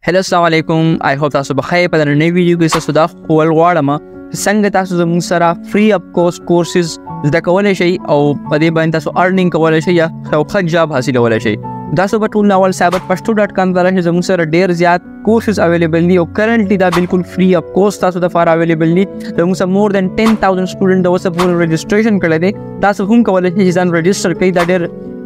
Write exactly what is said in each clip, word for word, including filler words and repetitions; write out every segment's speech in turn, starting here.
هلو السلام علیکم آی هوپ تاسو بخیر په نړۍ ویډیو کې تاسو دا خپل غواړم څنګه تاسو زموږ سره فری اپ کوست کورسز زده کولای شئ او په دې باندې تاسو ارنینګ کولای شئ یا ښه جاب حاصلولای شئ. تاسو په ټول ناول cyber pashto dot com باندې زموږ سره ډیر زیات کورسز اویلیبل دي او کرنټلی دا بالکل فری اپ کوست تاسو د فار اویلیبل دي. زموږ سره مور دین ten thousand سټوډنټ اوسه پور رجسټریشن کړی دی. تاسو هم کولای شئ ځان رجسټر کړئ. دا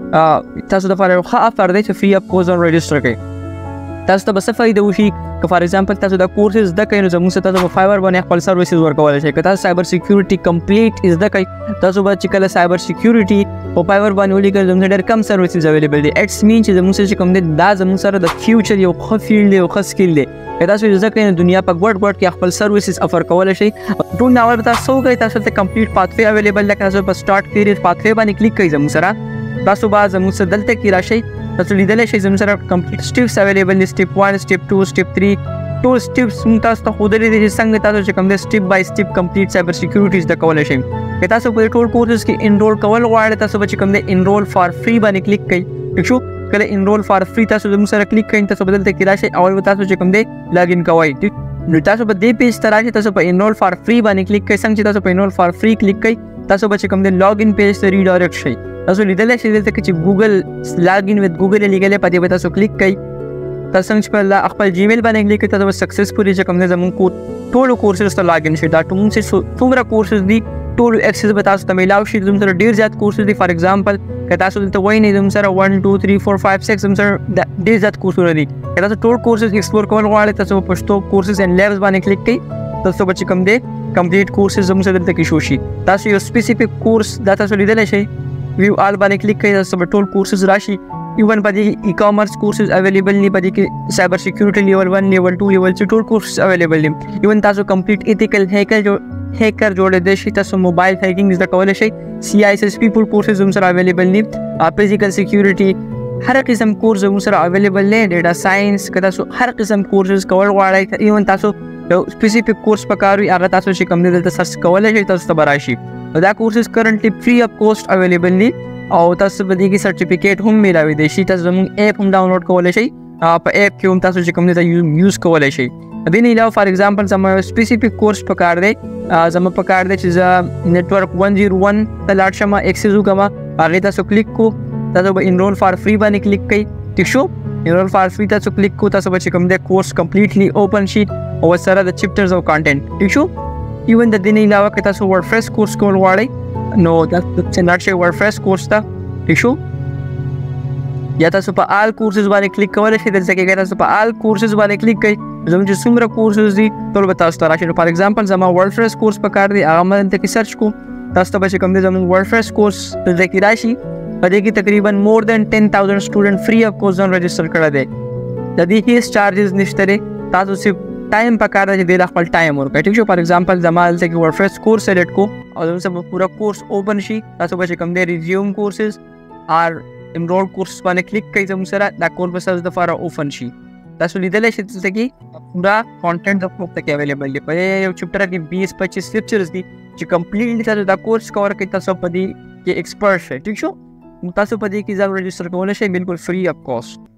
ډیر تاسو د فار ښه افر دی چې فری اپ کوست رجسټر کړئ. تاسو ته به څه فایده وشي که فار ایگزامپل تاسو دا کورسز زده کوئ نو زموږ سره تاسو په فایبر باندې خپل سروسز ورکولی شئ. که تاسو سایبر سیکیورټي کمپلیټ زده کوئ تاسو به چې کله سایبر سیکیورټي په فایبر باندې ولیکئ زموږ سره ډېر کم سروسز اویلیبل دي. اټس مین چې زموږ سره چې کوم دی دا زموږ سره د فیوچر یو ښه فیلډ دی یو ښه سکیل دی. که تاسو زده کوئ نو دنیا په ګوټ ګوټ کې خپل سروسز افر کولی شئ. ټول ناول به تاسو وکړئ. تاسو ته کمپلیټ پاتوی اویلیبل ده. که تاسو په سټارټ کیریئر پاتوی باندې کلیک کوئ زموږ سره تاسو به زموږ سره دلته کې راشئ. تاسو لیدلی شئ زموږ سره کمپلیټ سټیپس اویلیبل دي. سټیپ ون سټیپ ټو سټیپ تھری ټول سټیپس موږ تاسو ته ښودلي دي چې څنګه تاسو چې کوم دی سټیپ بای سټیپ کمپلیټ سایبر سیکیورټي زده کولی شئ. که تاسو په ټول کورسز کې انرول کول غواړئ تاسو به چې کوم دی انرول فار فری باندې کلیک کړئ. ٹھیک شو. کله انرول فار فری تاسو زموږ سره کلیک کړئ تاسو به دلته کې راشئ اول به تاسو چې کوم دی لاګ ان کوئ. نو تاسو به دې پیج ته راشئ. تاسو په انرول فار فری باندې کلیک کړئ. څنګه چې تاسو په انرول فار فری کلیک کړئ تاسو به چې کوم دی لاګ ان پیج ته ریډایرکټ شئ. تاسو لیدلی شئ دلته کې چې ګوګل لاګ ان وذ ګوګل یې لیکلی په دې به تاسو کلیک کړئ. تاسو څنګه چې په خپل جیمیل باندې کلیک کړئ تاسو به سکسسفولي چې کوم دی زموږ ټولو کورسز ته لاګ ان شئ. دا موږ چې څومره کورسز دي ټول اکسس به تاسو ته میلاو شي. زموږ سره ډېر زیات کورسز دي. فار ایگزامپل که تاسو دلته وایئ نه زموږ سره ون ټو تھری فور فایو سکس زموږ سره ډېر زیات کورسونه دي. که تاسو ټول کورسز ایکسپلور کول غواړئ تاسو په پښتو کورسز اینډ لیبز باندې کلیک کړئ. تاسو به چې کوم دی کمپلیټ کورسز زموږ سره دلته کې شو شي. تاسو یو سپیسیفیک کورس دا تاسو لیدلی شئ ویو آل باندې کلیک کړئ تاسو به ټول کورسز راشي. ایون په دې ای کامرس کورسز اویلیبل دي. په دې کې سایبر سیکیورټي لیول ون لیول ټو لیول تھری ټول کورسز اویلیبل دي. ایون تاسو کمپلیټ ایتیکل هیکر جو هیکر جوړېدی شئ. تاسو موبایل هیکینګ زده کولی شئ. سی آی ایس ایس پی ټول کورسز زموږ سره اویلیبل دي. فزیکل سیکیورټي هر قسم کورس زموږ سره اویلیبل دی. ډیټا ساینس که تاسو هر قسم کورسز کول غواړئ ایون تاسو یو سپیسیفیک کورس پکار وي هغه تاسو چې کوم دی دلته سرچ کولی شئ تاسو ته به راشي. دا کورسز کرنټلی فری اپ کوست اویلیبل دي او تاسو په دې کې سرټیفیکیټ هم میلاوی دی شي. تاسو زموږ ایپ هم ډاونلوډ کولی شئ. په ایپ کې هم تاسو چې کوم دی یوز کولی شئ. دې نه علاوه فار ایگزامپل زما یو سپیسیفیک کورس پکار دی. زما پکار دی چې زه نیټورک ون زیرو ون ته لاړ شم ایکسس وکړم. هغې تاسو کلیک کو تاسو به انرول فار فری باندې کلیک کړئ. ٹھیک شو. انرول فار فری تاسو کلیک کو تاسو به چې کوم دی کورس کمپلیټلی اوپن شي او سره د چپټرز او کانټینټ. ٹھیک شو. ایون د دې نه علاوه که تاسو ورډپریس کورس کول غواړئ نو تاسو لاړ شئ ورډپریس کورس ته. ٹھیک شو. یا تاسو په آل کورسز باندې کلیک کولی شئ. دلته کې تاسو په آل کورسز باندې کلیک کړئ زموږ چې څومره کورسز دي ټول به تاسو ته راشي. نو فار ایگزامپل زما ورډپریس کورس پکار دی هغه ما دلته کې سرچ کو تاسو ته به چې کوم دی زموږ ورډپریس کورس دلته کې راشي. په دې کې تقریبا مور دین ټین تھاؤزنډ سټوډنټ فری اپ کورس ځان رجسټر کړی دی. د دې هیڅ چارجز نشته دی. تاسو صرف ټایم پکار دی چې دې خپل ټایم ورکړئ. ٹھیک شو. فار ایگزامپل زما دلته کې ورډپریس کورس سلیکټ کو او زموږ سره پوره کورس اوپن شي. تاسو به چې کوم دی ریزیوم کورسز اور انرول کورس باندې کلیک کوئ زموږ سره دا کورس به ستاسو دپاره اوپن شي. تاسو لیدلی شئ دلته کې پوره کانټینټ زموږ ته کې اویلیبل دی. په یو چپټر کې بیس پچیس لیکچرز دي چې کمپلیټلی تاسو دا کورس کور کوئ. تاسو په دې کې ایکسپرټ شئ. ټھیک شو. تاسو په دې کې ځان رجسټر کولی شئ بالکل فری اپ کوست.